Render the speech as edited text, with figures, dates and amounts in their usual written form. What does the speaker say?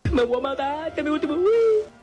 Me voy a matar, este es mi último.